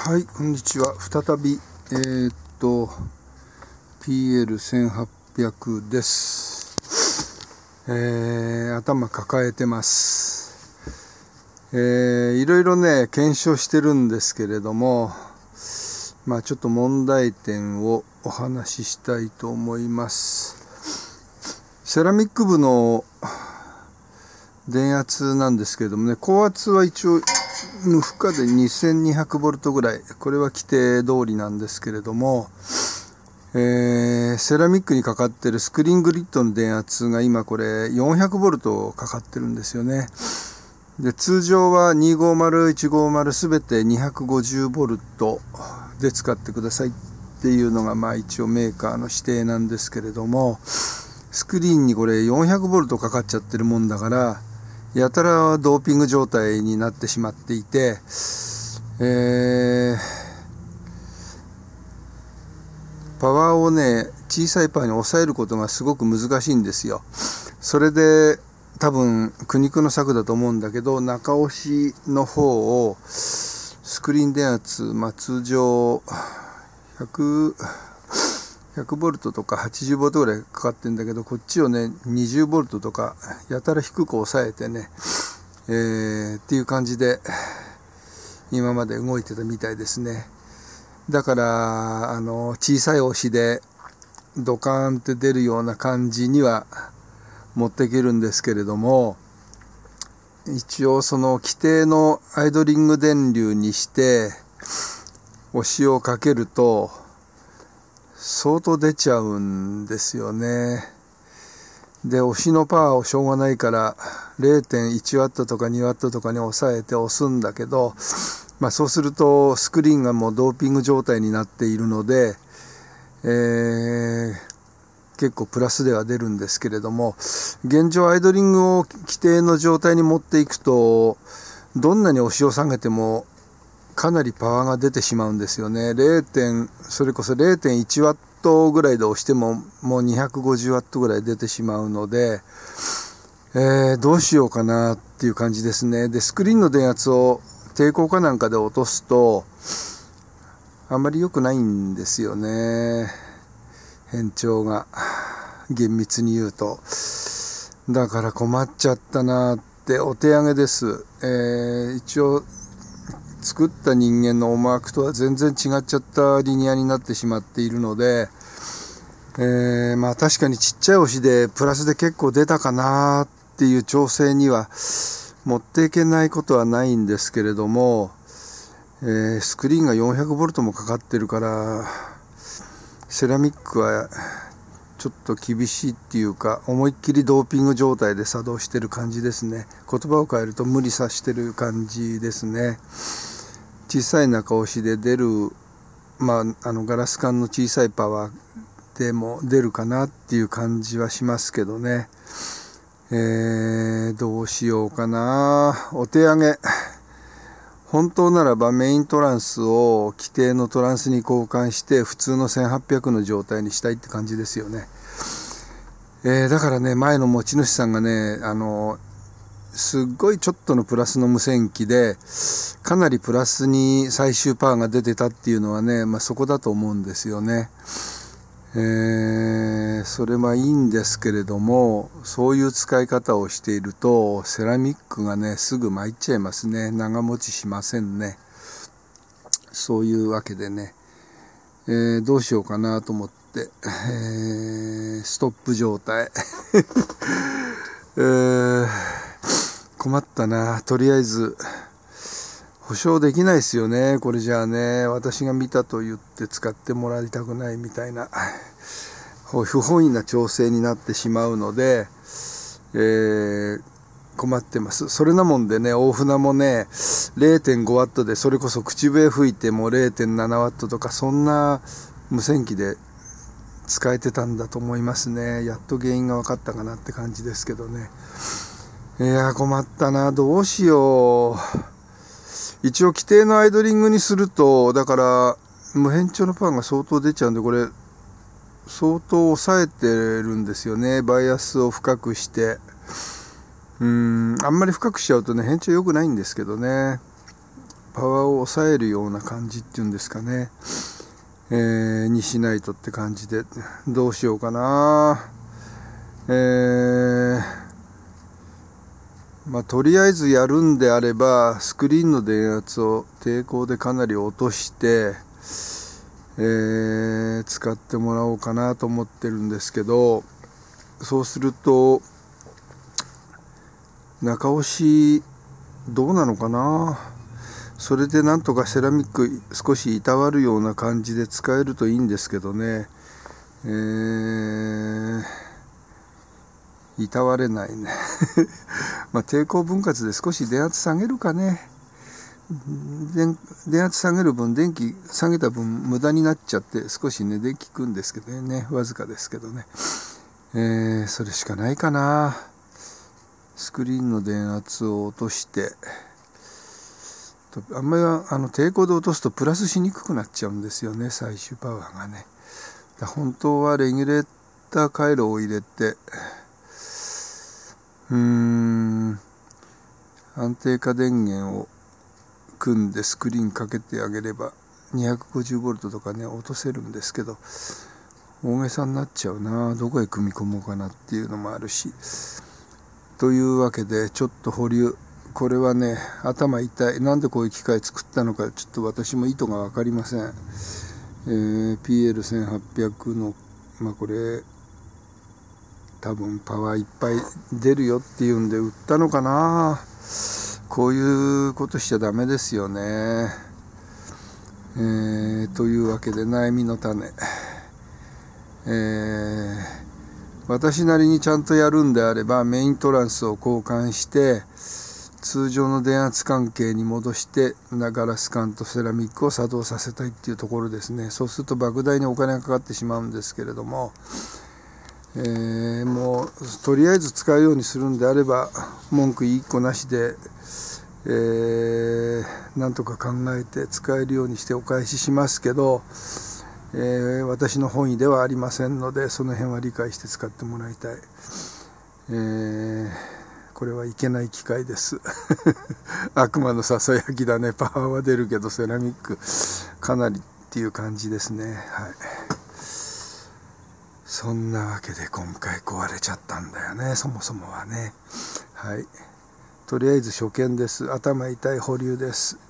はい、こんにちは。再び、PL1800 です。頭抱えてます。いろいろね、検証してるんですけれども、ちょっと問題点をお話ししたいと思います。セラミック部の電圧なんですけれどもね、高圧は一応無負荷で 2200V ぐらい、これは規定通りなんですけれども、セラミックにかかってるスクリーングリッドの電圧が今これ 400V かかってるんですよね。で、通常は250、150すべて 250V で使ってくださいっていうのが一応メーカーの指定なんですけれども、スクリーンにこれ 400V かかっちゃってるもんだから、やたらドーピング状態になってしまっていて、パワーをね、小さいパワーに抑えることがすごく難しいんですよ。それで多分苦肉の策だと思うんだけど、中押しの方をスクリーン電圧、通常100V とか 80V ぐらいかかってるんだけど、こっちをね 20V とかやたら低く抑えてね、っていう感じで今まで動いてたみたいですね。だから小さい押しでドカーンって出るような感じには持っていけるんですけれども、一応その規定のアイドリング電流にして押しをかけると相当出ちゃうんですよね。で、押しのパワーをしょうがないから 0.1W とか 2W とかに抑えて押すんだけど、そうするとスクリーンがもうドーピング状態になっているので、結構プラスでは出るんですけれども、現状アイドリングを規定の状態に持っていくと、どんなに押しを下げてもかなりパワーが出てしまうんですよね。それこそ 0.1W ぐらいで押してももう 250W ぐらい出てしまうので、どうしようかなっていう感じですね。で、スクリーンの電圧を抵抗かなんかで落とすとあんまり良くないんですよね、変調が厳密に言うと。だから困っちゃったなってお手上げです。一応作った人間の思惑とは全然違っちゃったリニアになってしまっているので、確かにちっちゃい押しでプラスで結構出たかなっていう調整には持っていけないことはないんですけれども、スクリーンが 400V もかかってるからセラミックはちょっと厳しいっていうか、思いっきりドーピング状態で作動してる感じですね。言葉を変えると無理さしてる感じですね。小さい中押しで出る、ガラス管の小さいパワーでも出るかなっていう感じはしますけどね。どうしようかな。お手上げ。本当ならばメイントランスを規定のトランスに交換して普通の1800の状態にしたいって感じですよね。だからね、前の持ち主さんがね、すっごいちょっとのプラスの無線機でかなりプラスに最終パワーが出てたっていうのはね、そこだと思うんですよね。それはいいんですけれども、そういう使い方をしているとセラミックがねすぐ参っちゃいますね。長持ちしませんね。そういうわけでね、どうしようかなと思って、ストップ状態困ったな。とりあえず保証できないですよね、これじゃあね。私が見たと言って使ってもらいたくないみたいな不本意な調整になってしまうので、困ってます。それなもんでね、大船もね 0.5W で、それこそ口笛吹いても 0.7W とか、そんな無線機で使えてたんだと思いますね。やっと原因が分かったかなって感じですけどね。いや困ったな。どうしよう。一応規定のアイドリングにすると、だから無変調のパワーが相当出ちゃうんで、これ相当抑えてるんですよね。バイアスを深くして、あんまり深くしちゃうとね変調良くないんですけどね。 パワーを抑えるような感じっていうんですかね、にしないとって感じで、どうしようかな。とりあえずやるんであれば、スクリーンの電圧を抵抗でかなり落として、使ってもらおうかなと思ってるんですけど、そうすると中押しどうなのかな。それでなんとかセラミック少しいたわるような感じで使えるといいんですけどね、いたわれないね抵抗分割で少し電圧下げるかね。電圧下げる分、電気下げた分無駄になっちゃって少しね電気くんですけどね、わずかですけどね、それしかないかな。スクリーンの電圧を落として、あんまり抵抗で落とすとプラスしにくくなっちゃうんですよね、最終パワーがね。本当はレギュレーター回路を入れて、安定化電源を組んでスクリーンかけてあげれば 250V とかね落とせるんですけど、大げさになっちゃうな。どこへ組み込もうかなっていうのもあるし、というわけでちょっと保留。これはね頭痛い。なんでこういう機械作ったのかちょっと私も意図が分かりません。PL1800 のこれ多分パワーいっぱい出るよっていうんで売ったのかな。こういうことしちゃダメですよね。というわけで悩みの種、私なりにちゃんとやるんであればメイントランスを交換して通常の電圧関係に戻してガラス管とセラミックを作動させたいっていうところですね。そうすると莫大にお金がかかってしまうんですけれども、もうとりあえず使うようにするんであれば文句一個なしで、なんとか考えて使えるようにしてお返ししますけど、私の本意ではありませんのでその辺は理解して使ってもらいたい。これはいけない機械です悪魔のささやきだね。パワーは出るけどセラミックかなりっていう感じですね。はい、そんなわけで今回壊れちゃったんだよね、そもそもはね。はい、とりあえず初見です。頭痛い、保留です。